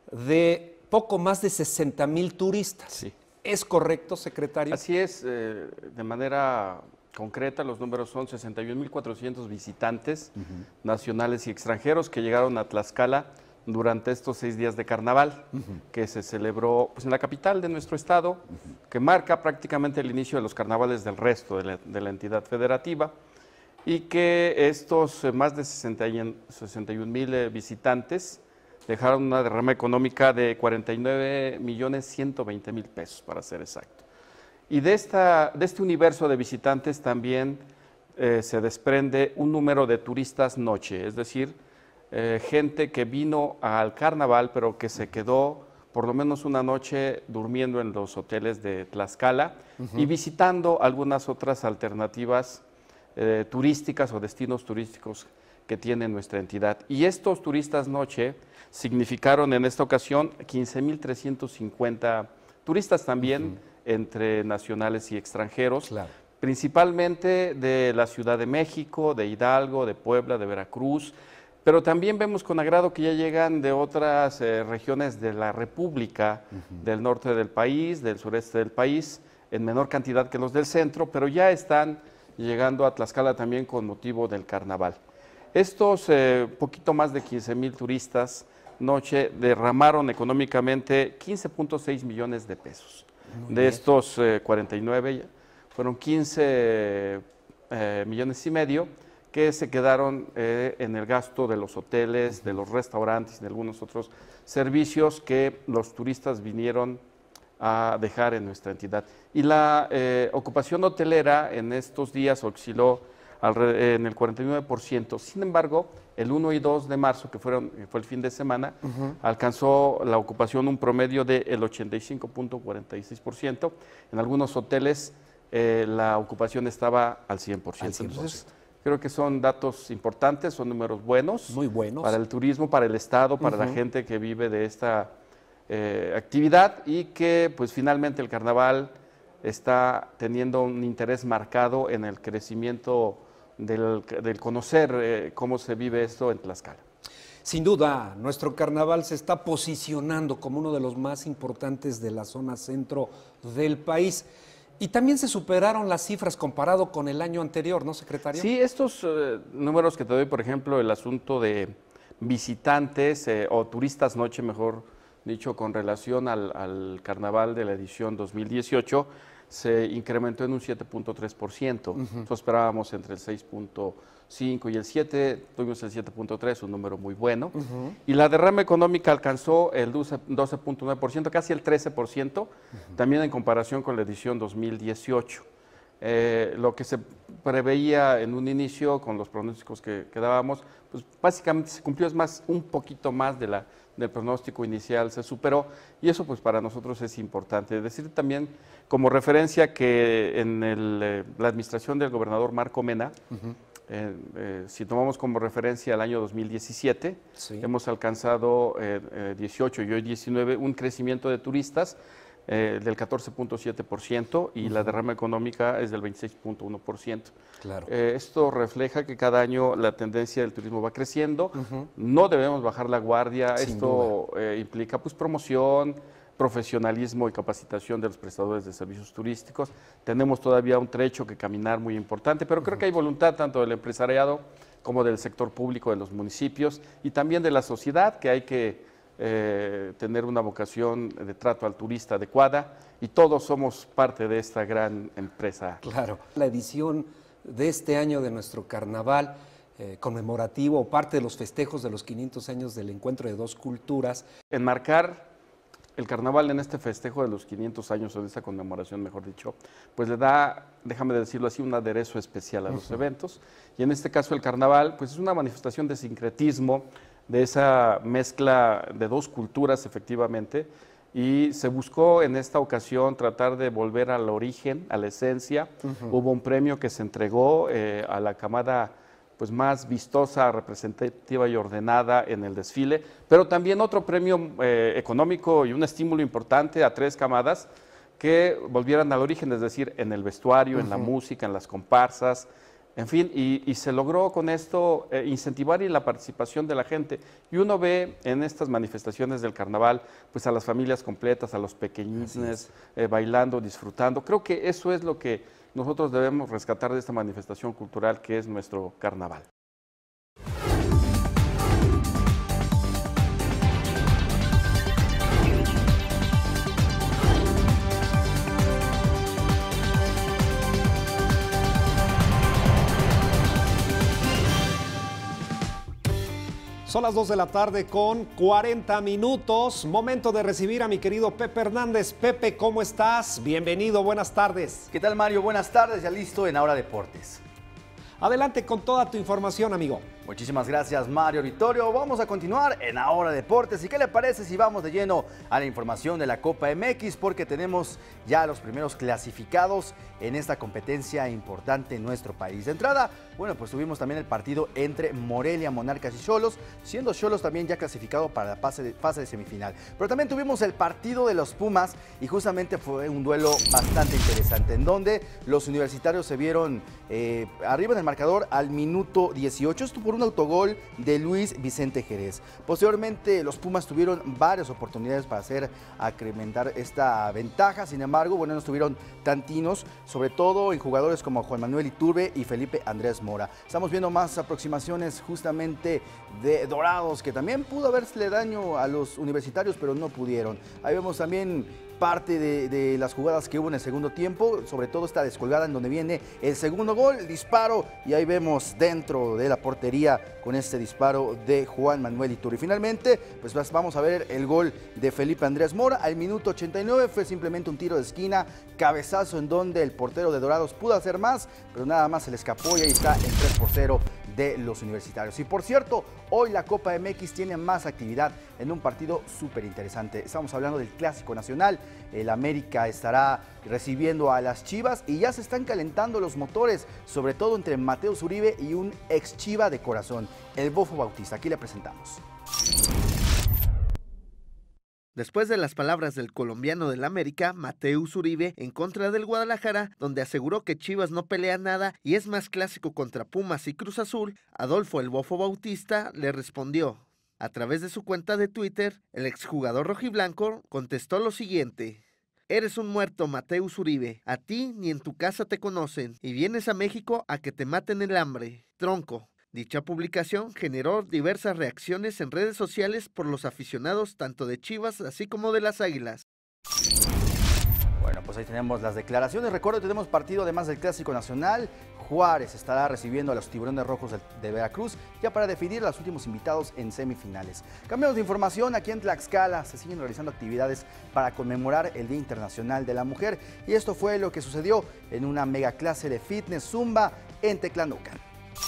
de poco más de sesenta mil turistas. Sí. ¿Es correcto, secretario? Así es, eh, de manera concreta los números son sesenta y un mil cuatrocientos visitantes uh-huh. nacionales y extranjeros que llegaron a Tlaxcala durante estos seis días de carnaval, uh-huh. que se celebró pues, en la capital de nuestro estado, uh-huh. que marca prácticamente el inicio de los carnavales del resto de la, de la entidad federativa, y que estos eh, más de sesenta y un mil eh, visitantes dejaron una derrama económica de cuarenta y nueve millones ciento veinte mil pesos, para ser exacto. Y de, esta, de este universo de visitantes también eh, se desprende un número de turistas noche, es decir, Eh, gente que vino al carnaval pero que se quedó por lo menos una noche durmiendo en los hoteles de Tlaxcala uh-huh. y visitando algunas otras alternativas eh, turísticas o destinos turísticos que tiene nuestra entidad. Y estos turistas noche significaron en esta ocasión quince mil trescientos cincuenta turistas también uh-huh. entre nacionales y extranjeros, claro. principalmente de la Ciudad de México, de Hidalgo, de Puebla, de Veracruz. Pero también vemos con agrado que ya llegan de otras eh, regiones de la República, uh-huh. del norte del país, del sureste del país, en menor cantidad que los del centro, pero ya están llegando a Tlaxcala también con motivo del carnaval. Estos eh, poquito más de quince mil turistas noche derramaron económicamente quince punto seis millones de pesos. Muy de bien. Estos eh, cuarenta y nueve fueron quince eh, millones y medio, que se quedaron eh, en el gasto de los hoteles, de los restaurantes y de algunos otros servicios que los turistas vinieron a dejar en nuestra entidad. Y la eh, ocupación hotelera en estos días osciló en el cuarenta y nueve por ciento. Sin embargo, el uno y dos de marzo, que fueron, fue el fin de semana, uh-huh. alcanzó la ocupación un promedio del ochenta y cinco punto cuarenta y seis por ciento. En algunos hoteles eh, la ocupación estaba al cien por ciento. Al cien por ciento. Entonces, creo que son datos importantes, son números buenos. Muy buenos. Para el turismo, para el Estado, para uh-huh. la gente que vive de esta eh, actividad, y que pues finalmente el carnaval está teniendo un interés marcado en el crecimiento del, del conocer eh, cómo se vive esto en Tlaxcala. Sin duda, nuestro carnaval se está posicionando como uno de los más importantes de la zona centro del país. Y también se superaron las cifras comparado con el año anterior, ¿no, secretario? Sí, estos eh, números que te doy, por ejemplo, el asunto de visitantes eh, o turistas noche, mejor dicho, con relación al, al carnaval de la edición dos mil dieciocho, se incrementó en un siete punto tres por ciento. Uh-huh. Nosotros esperábamos entre el seis punto cinco y el siete, tuvimos el siete punto tres, un número muy bueno. Uh-huh. Y la derrama económica alcanzó el doce punto nueve por ciento, casi el trece por ciento, uh-huh. también en comparación con la edición dos mil dieciocho. Eh, lo que se preveía en un inicio con los pronósticos que, que dábamos, pues básicamente se cumplió, es más, un poquito más de la, del pronóstico inicial se superó, y eso pues para nosotros es importante. Decir también como referencia que en el, eh, la administración del gobernador Marco Mena, uh-huh. Eh, eh, si tomamos como referencia el año dos mil diecisiete, sí. hemos alcanzado eh, eh, dieciocho y hoy diecinueve, un crecimiento de turistas eh, del catorce punto siete por ciento y uh-huh. la derrama económica es del veintiséis punto uno por ciento. Claro. Eh, esto refleja que cada año la tendencia del turismo va creciendo, uh-huh. no debemos bajar la guardia. Sin esto eh, implica pues promoción, profesionalismo y capacitación de los prestadores de servicios turísticos. Tenemos todavía un trecho que caminar muy importante, pero creo que hay voluntad tanto del empresariado como del sector público de los municipios y también de la sociedad, que hay que eh, tener una vocación de trato al turista adecuada, y todos somos parte de esta gran empresa. Claro. La edición de este año de nuestro carnaval eh, conmemorativo, parte de los festejos de los quinientos años del encuentro de dos culturas. Enmarcar el carnaval en este festejo de los quinientos años, o de esta conmemoración, mejor dicho, pues le da, déjame decirlo así, un aderezo especial a los uh-huh. eventos. Y en este caso el carnaval, pues es una manifestación de sincretismo, de esa mezcla de dos culturas, efectivamente, y se buscó en esta ocasión tratar de volver al origen, a la esencia. Uh-huh. Hubo un premio que se entregó eh, a la camada pues más vistosa, representativa y ordenada en el desfile, pero también otro premio eh, económico y un estímulo importante a tres camadas que volvieran al origen, es decir, en el vestuario, uh-huh. en la música, en las comparsas, en fin, y, y se logró con esto eh, incentivar y la participación de la gente. Y uno ve en estas manifestaciones del carnaval, pues a las familias completas, a los pequeñines, eh, bailando, disfrutando. Creo que eso es lo que nosotros debemos rescatar de esta manifestación cultural que es nuestro carnaval. Son las dos de la tarde con cuarenta minutos. Momento de recibir a mi querido Pepe Hernández. Pepe, ¿cómo estás? Bienvenido, buenas tardes. ¿Qué tal, Mario? Buenas tardes, ya listo en Ahora Deportes. Adelante con toda tu información, amigo. Muchísimas gracias, Mario Vittorio. Vamos a continuar en Ahora Deportes. ¿Y qué le parece si vamos de lleno a la información de la Copa M X? Porque tenemos ya los primeros clasificados en esta competencia importante en nuestro país. De entrada, bueno, pues tuvimos también el partido entre Morelia, Monarcas y Xolos, siendo Xolos también ya clasificado para la fase de, fase de semifinal. Pero también tuvimos el partido de los Pumas y justamente fue un duelo bastante interesante, en donde los universitarios se vieron eh, arriba en el marcador al minuto dieciocho. Esto por un autogol de Luis Vicente Jerez. Posteriormente, los Pumas tuvieron varias oportunidades para hacer acrementar esta ventaja. Sin embargo, bueno, no estuvieron tantinos, sobre todo en jugadores como Juan Manuel Iturbe y Felipe Andrés Mora. Estamos viendo más aproximaciones justamente de Dorados, que también pudo haberle daño a los universitarios, pero no pudieron. Ahí vemos también parte de, de las jugadas que hubo en el segundo tiempo, sobre todo esta descolgada en donde viene el segundo gol, el disparo, y ahí vemos dentro de la portería con este disparo de Juan Manuel Iturbe. Y finalmente, pues vamos a ver el gol de Felipe Andrés Mora al minuto ochenta y nueve, fue simplemente un tiro de esquina, cabezazo en donde el portero de Dorados pudo hacer más, pero nada más se le escapó y ahí está el tres por cero de los universitarios. Y por cierto, hoy la Copa M X tiene más actividad en un partido súper interesante. Estamos hablando del Clásico Nacional. El América estará recibiendo a las Chivas y ya se están calentando los motores, sobre todo entre Mateus Uribe y un ex Chiva de corazón, el Bofo Bautista. Aquí le presentamos. Después de las palabras del colombiano del América, Mateus Uribe, en contra del Guadalajara, donde aseguró que Chivas no pelea nada y es más clásico contra Pumas y Cruz Azul, Adolfo el Bofo Bautista le respondió. A través de su cuenta de Twitter, el exjugador rojiblanco contestó lo siguiente: eres un muerto, Mateus Uribe, a ti ni en tu casa te conocen, y vienes a México a que te maten el hambre, tronco. Dicha publicación generó diversas reacciones en redes sociales por los aficionados tanto de Chivas así como de las Águilas. Bueno, pues ahí tenemos las declaraciones. Recuerdo, tenemos partido además del Clásico Nacional. Juárez estará recibiendo a los Tiburones Rojos de Veracruz ya para definir a los últimos invitados en semifinales. Cambiamos de información. Aquí en Tlaxcala se siguen realizando actividades para conmemorar el Día Internacional de la Mujer, y esto fue lo que sucedió en una mega clase de fitness zumba en Teclandocan.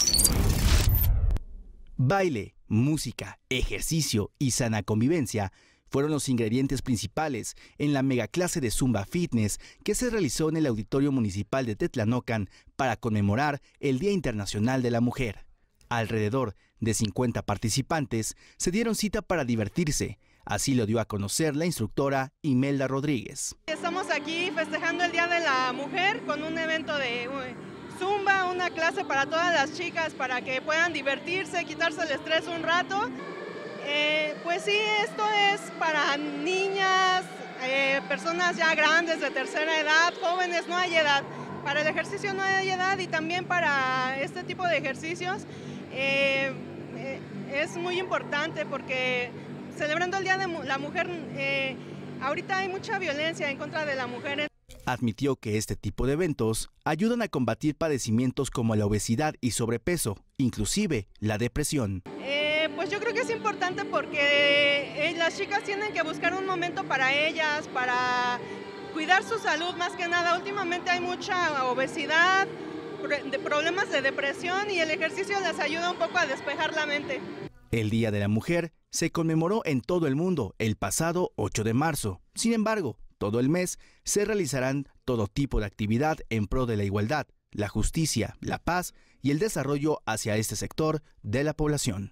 Baile, música, ejercicio y sana convivencia fueron los ingredientes principales en la megaclase de Zumba Fitness que se realizó en el Auditorio Municipal de Tetlanocan para conmemorar el Día Internacional de la Mujer. Alrededor de cincuenta participantes se dieron cita para divertirse. Así lo dio a conocer la instructora Imelda Rodríguez. Estamos aquí festejando el Día de la Mujer con un evento de Zumba, una clase para todas las chicas para que puedan divertirse, quitarse el estrés un rato. Eh, pues sí, esto es para niñas, eh, personas ya grandes de tercera edad, jóvenes, no hay edad. Para el ejercicio no hay edad, y también para este tipo de ejercicios eh, eh, es muy importante porque celebrando el Día de la Mujer, eh, ahorita hay mucha violencia en contra de la mujer. Admitió que este tipo de eventos ayudan a combatir padecimientos como la obesidad y sobrepeso, inclusive la depresión. Eh, pues yo creo que es importante porque eh, las chicas tienen que buscar un momento para ellas, para cuidar su salud más que nada. Últimamente hay mucha obesidad, de problemas de depresión, y el ejercicio les ayuda un poco a despejar la mente. El Día de la Mujer se conmemoró en todo el mundo el pasado ocho de marzo. Sin embargo, todo el mes se realizarán todo tipo de actividad en pro de la igualdad, la justicia, la paz y el desarrollo hacia este sector de la población.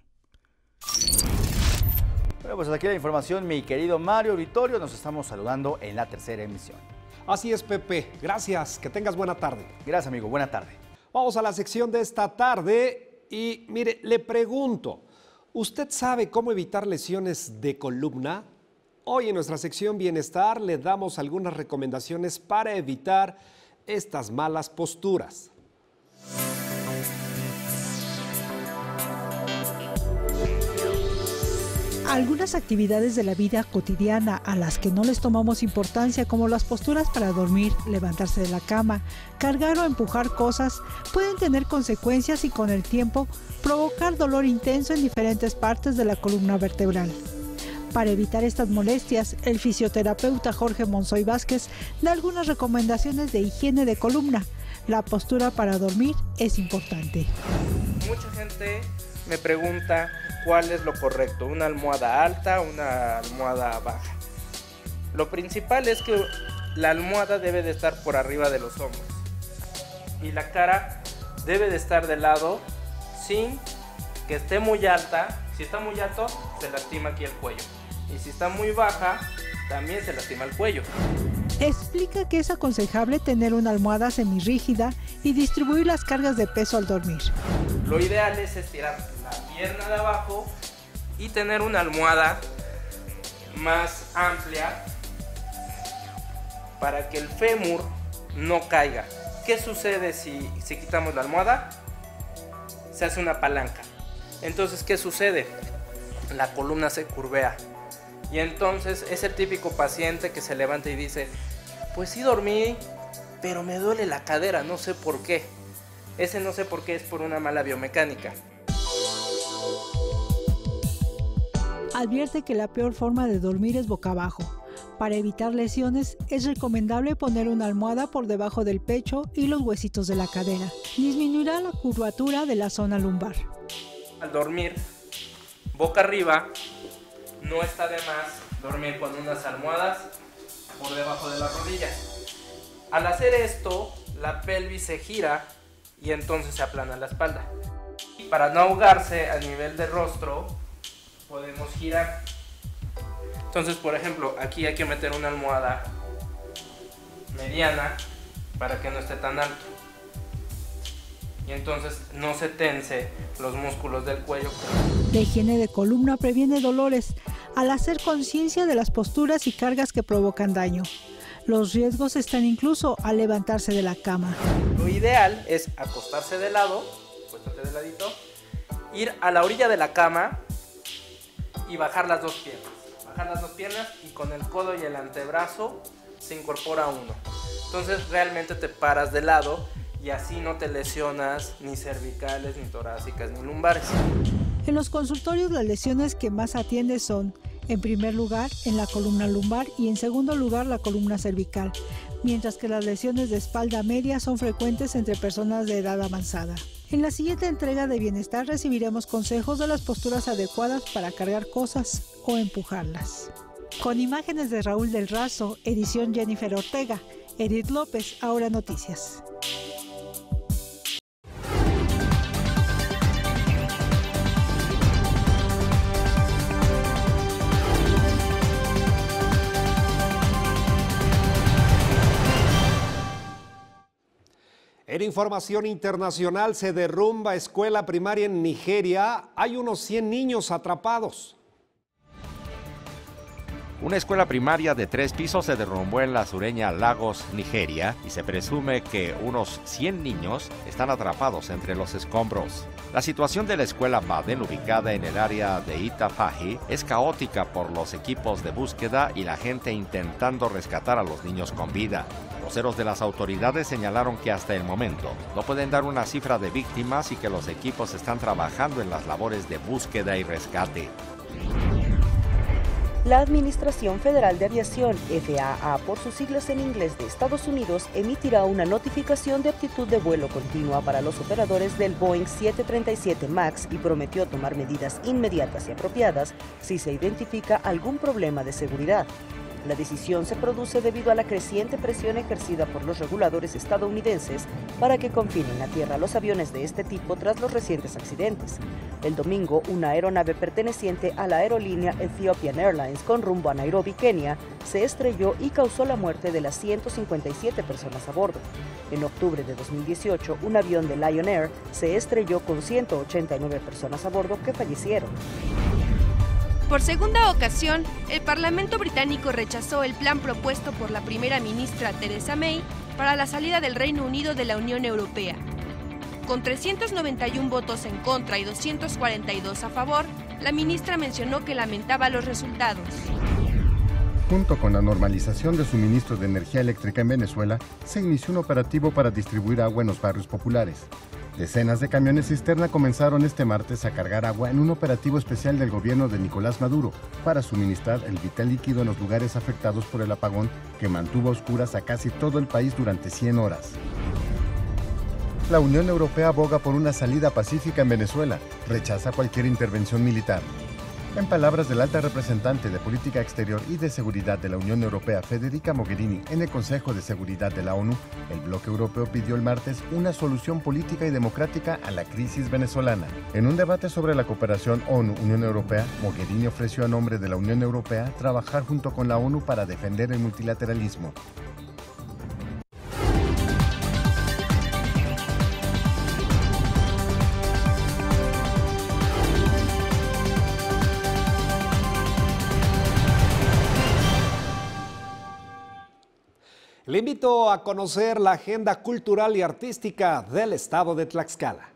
Bueno, pues aquí la información, mi querido Mario Auditorio. Nos estamos saludando en la tercera emisión. Así es, Pepe. Gracias. Que tengas buena tarde. Gracias, amigo. Buena tarde. Vamos a la sección de esta tarde y, mire, le pregunto, ¿usted sabe cómo evitar lesiones de columna? Hoy en nuestra sección Bienestar le damos algunas recomendaciones para evitar estas malas posturas. Algunas actividades de la vida cotidiana a las que no les tomamos importancia, como las posturas para dormir, levantarse de la cama, cargar o empujar cosas, pueden tener consecuencias y con el tiempo provocar dolor intenso en diferentes partes de la columna vertebral. Para evitar estas molestias, el fisioterapeuta Jorge Monzoy Vázquez da algunas recomendaciones de higiene de columna. La postura para dormir es importante. Mucha gente me pregunta cuál es lo correcto, una almohada alta o una almohada baja. Lo principal es que la almohada debe de estar por arriba de los hombros y la cara debe de estar de lado sin que esté muy alta. Si está muy alto, se lastima aquí el cuello, y si está muy baja, también se lastima el cuello. Explica que es aconsejable tener una almohada semirrígida y distribuir las cargas de peso al dormir. Lo ideal es estirar la pierna de abajo y tener una almohada más amplia para que el fémur no caiga. ¿Qué sucede si, si quitamos la almohada? Se hace una palanca. Entonces, ¿qué sucede? La columna se curvea. Y entonces es el típico paciente que se levanta y dice, pues sí dormí, pero me duele la cadera, no sé por qué. Ese no sé por qué es por una mala biomecánica. Advierte que la peor forma de dormir es boca abajo. Para evitar lesiones, es recomendable poner una almohada por debajo del pecho y los huesitos de la cadera. Disminuirá la curvatura de la zona lumbar. Al dormir boca arriba, no está de más dormir con unas almohadas por debajo de las rodillas. Al hacer esto, la pelvis se gira y entonces se aplana la espalda. Para no ahogarse a nivel de rostro, podemos girar. Entonces, por ejemplo, aquí hay que meter una almohada mediana para que no esté tan alto. Y entonces no se tense los músculos del cuello. La higiene de columna previene dolores al hacer conciencia de las posturas y cargas que provocan daño. Los riesgos están incluso al levantarse de la cama. Lo ideal es acostarse de lado, acuéstate de ladito, ir a la orilla de la cama y bajar las dos piernas. Bajar las dos piernas y con el codo y el antebrazo se incorpora uno. Entonces realmente te paras de lado y así no te lesionas ni cervicales, ni torácicas, ni lumbares. En los consultorios las lesiones que más atiende son, en primer lugar, en la columna lumbar y en segundo lugar la columna cervical, mientras que las lesiones de espalda media son frecuentes entre personas de edad avanzada. En la siguiente entrega de Bienestar recibiremos consejos de las posturas adecuadas para cargar cosas o empujarlas. Con imágenes de Raúl del Razo, edición Jennifer Ortega, Edith López, Ahora Noticias. En información internacional, se derrumba escuela primaria en Nigeria. Hay unos cien niños atrapados. Una escuela primaria de tres pisos se derrumbó en la sureña Lagos, Nigeria, y se presume que unos cien niños están atrapados entre los escombros. La situación de la escuela Baden, ubicada en el área de Itafahi, es caótica por los equipos de búsqueda y la gente intentando rescatar a los niños con vida. Voceros de las autoridades señalaron que hasta el momento no pueden dar una cifra de víctimas y que los equipos están trabajando en las labores de búsqueda y rescate. La Administración Federal de Aviación, F A A por sus siglas en inglés de Estados Unidos, emitirá una notificación de aptitud de vuelo continua para los operadores del Boeing siete treinta y siete MAX y prometió tomar medidas inmediatas y apropiadas si se identifica algún problema de seguridad. La decisión se produce debido a la creciente presión ejercida por los reguladores estadounidenses para que confinen a tierra los aviones de este tipo tras los recientes accidentes. El domingo, una aeronave perteneciente a la aerolínea Ethiopian Airlines con rumbo a Nairobi, Kenia, se estrelló y causó la muerte de las ciento cincuenta y siete personas a bordo. En octubre de dos mil dieciocho, un avión de Lion Air se estrelló con ciento ochenta y nueve personas a bordo que fallecieron. Por segunda ocasión, el Parlamento británico rechazó el plan propuesto por la primera ministra Theresa May para la salida del Reino Unido de la Unión Europea. Con trescientos noventa y uno votos en contra y doscientos cuarenta y dos a favor, la ministra mencionó que lamentaba los resultados. Junto con la normalización de suministro de energía eléctrica en Venezuela, se inició un operativo para distribuir agua en los barrios populares. Decenas de camiones cisterna comenzaron este martes a cargar agua en un operativo especial del gobierno de Nicolás Maduro para suministrar el vital líquido en los lugares afectados por el apagón que mantuvo a oscuras a casi todo el país durante cien horas. La Unión Europea aboga por una salida pacífica en Venezuela, rechaza cualquier intervención militar. En palabras del alta representante de Política Exterior y de Seguridad de la Unión Europea, Federica Mogherini, en el Consejo de Seguridad de la ONU, el bloque europeo pidió el martes una solución política y democrática a la crisis venezolana. En un debate sobre la cooperación ONU-Unión Europea, Mogherini ofreció a nombre de la Unión Europea trabajar junto con la ONU para defender el multilateralismo. Le invito a conocer la agenda cultural y artística del estado de Tlaxcala.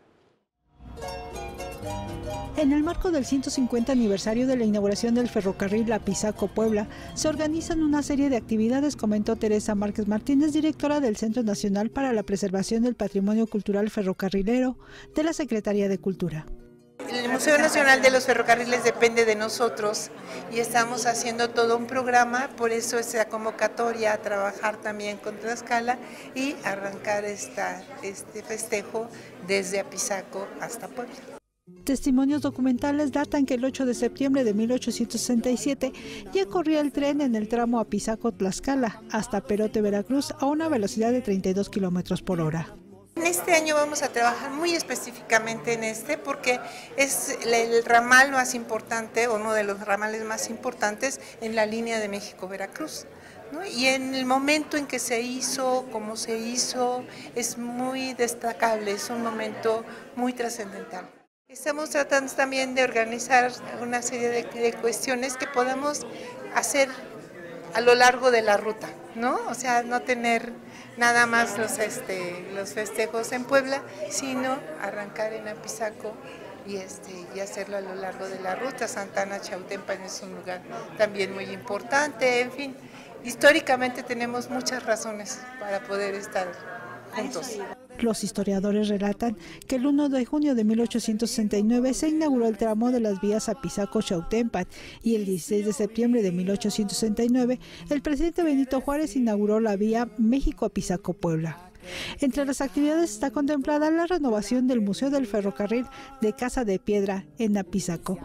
En el marco del ciento cincuenta aniversario de la inauguración del ferrocarril Apizaco-Puebla, se organizan una serie de actividades, comentó Teresa Márquez Martínez, directora del Centro Nacional para la Preservación del Patrimonio Cultural Ferrocarrilero de la Secretaría de Cultura. El Museo Nacional de los Ferrocarriles depende de nosotros y estamos haciendo todo un programa, por eso esa convocatoria a trabajar también con Tlaxcala y arrancar esta, este festejo desde Apizaco hasta Puebla. Testimonios documentales datan que el ocho de septiembre de mil ochocientos sesenta y siete ya corría el tren en el tramo Apizaco-Tlaxcala hasta Perote, Veracruz, a una velocidad de treinta y dos kilómetros por hora. En este año vamos a trabajar muy específicamente en este porque es el ramal más importante, o uno de los ramales más importantes en la línea de México-Veracruz, ¿no? Y en el momento en que se hizo, cómo se hizo, es muy destacable, es un momento muy trascendental. Estamos tratando también de organizar una serie de, de cuestiones que podamos hacer a lo largo de la ruta, ¿no? O sea, no tener nada más los, este, los festejos en Puebla, sino arrancar en Apizaco y, este, y hacerlo a lo largo de la ruta. Santana Chautempan es un lugar también muy importante, en fin, históricamente tenemos muchas razones para poder estar juntos. Los historiadores relatan que el uno de junio de mil ochocientos sesenta y nueve se inauguró el tramo de las vías Apizaco-Chautempan y el dieciséis de septiembre de mil ochocientos sesenta y nueve el presidente Benito Juárez inauguró la vía México-Apizaco-Puebla. Entre las actividades está contemplada la renovación del Museo del Ferrocarril de Casa de Piedra en Apizaco.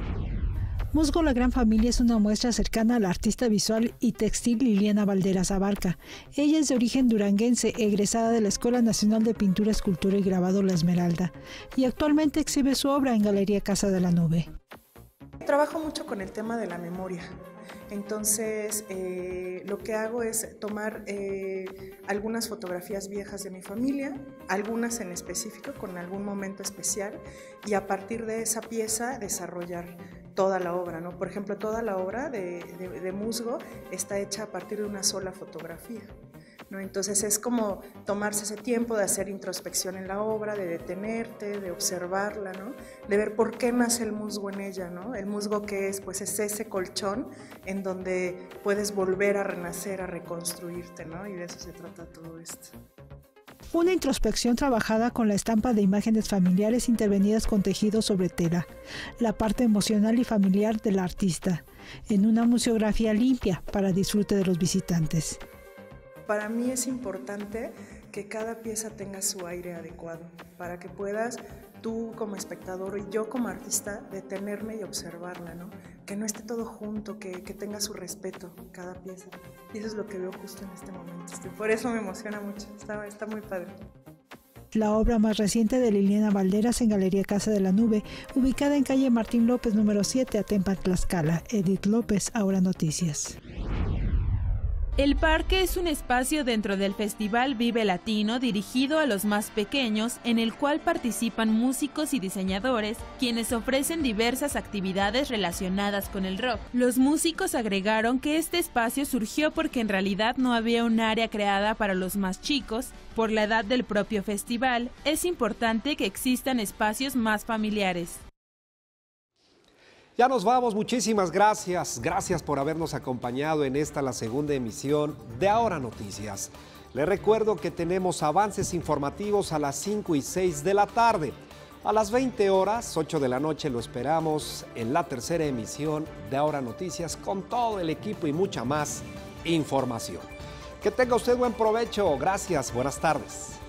Musgo La Gran Familia es una muestra cercana a la artista visual y textil Liliana Valderas Abarca. Ella es de origen duranguense, egresada de la Escuela Nacional de Pintura, Escultura y Grabado La Esmeralda, y actualmente exhibe su obra en Galería Casa de la Nube. Trabajo mucho con el tema de la memoria. Entonces, eh, lo que hago es tomar eh, algunas fotografías viejas de mi familia, algunas en específico, con algún momento especial, y a partir de esa pieza desarrollar toda la obra, ¿no? Por ejemplo, toda la obra de, de, de Musgo está hecha a partir de una sola fotografía, ¿no? Entonces es como tomarse ese tiempo de hacer introspección en la obra, de detenerte, de observarla, ¿no? De ver por qué nace el musgo en ella, ¿no? El musgo que es, pues es ese colchón en donde puedes volver a renacer, a reconstruirte, ¿no? Y de eso se trata todo esto. Una introspección trabajada con la estampa de imágenes familiares intervenidas con tejido sobre tela, la parte emocional y familiar del artista, en una museografía limpia para disfrute de los visitantes. Para mí es importante que cada pieza tenga su aire adecuado, para que puedas tú como espectador y yo como artista detenerme y observarla, ¿no? Que no esté todo junto, que, que tenga su respeto cada pieza. Y eso es lo que veo justo en este momento. Este, por eso me emociona mucho, está, está muy padre. La obra más reciente de Liliana Valderas en Galería Casa de la Nube, ubicada en calle Martín López número siete, Atempan, Tlaxcala. Edith López, Ahora Noticias. El parque es un espacio dentro del Festival Vive Latino dirigido a los más pequeños, en el cual participan músicos y diseñadores, quienes ofrecen diversas actividades relacionadas con el rock. Los músicos agregaron que este espacio surgió porque en realidad no había un área creada para los más chicos. Por la edad del propio festival, es importante que existan espacios más familiares. Ya nos vamos, muchísimas gracias. Gracias por habernos acompañado en esta, la segunda emisión de Ahora Noticias. Les recuerdo que tenemos avances informativos a las cinco y seis de la tarde. A las veinte horas, ocho de la noche, lo esperamos en la tercera emisión de Ahora Noticias con todo el equipo y mucha más información. Que tenga usted buen provecho. Gracias, buenas tardes.